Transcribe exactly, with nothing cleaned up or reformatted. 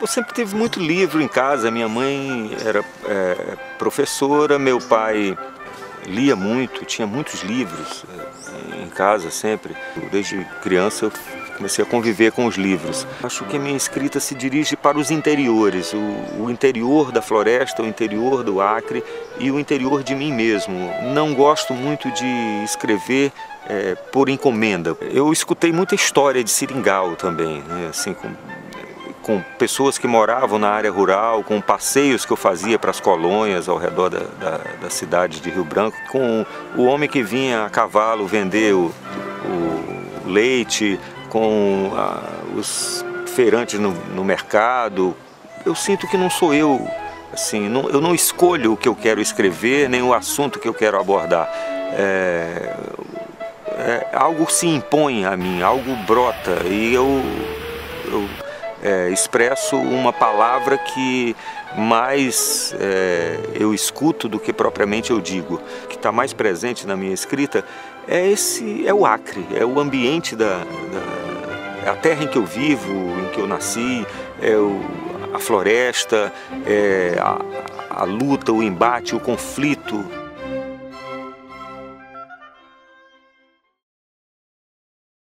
sempre tive muito livro em casa. Minha mãe era é, professora, meu pai lia muito, tinha muitos livros é, em casa sempre. Desde criança eu comecei a conviver com os livros. Acho que a minha escrita se dirige para os interiores, o, o interior da floresta, o interior do Acre e o interior de mim mesmo. Não gosto muito de escrever é, por encomenda. Eu escutei muita história de seringal também, né? Assim, com, com pessoas que moravam na área rural, com passeios que eu fazia para as colônias ao redor da, da, da cidade de Rio Branco, com o homem que vinha a cavalo vender o, o leite, com ah, os feirantes no, no mercado. Eu sinto que não sou eu, assim, não, eu não escolho o que eu quero escrever, nem o assunto que eu quero abordar. É, é, algo se impõe a mim, algo brota e eu, eu é, expresso uma palavra que mais é, eu escuto do que propriamente eu digo. O que está mais presente na minha escrita é, esse, é o Acre, é o ambiente da, da é a terra em que eu vivo, em que eu nasci, é o, a floresta, é a, a luta, o embate, o conflito.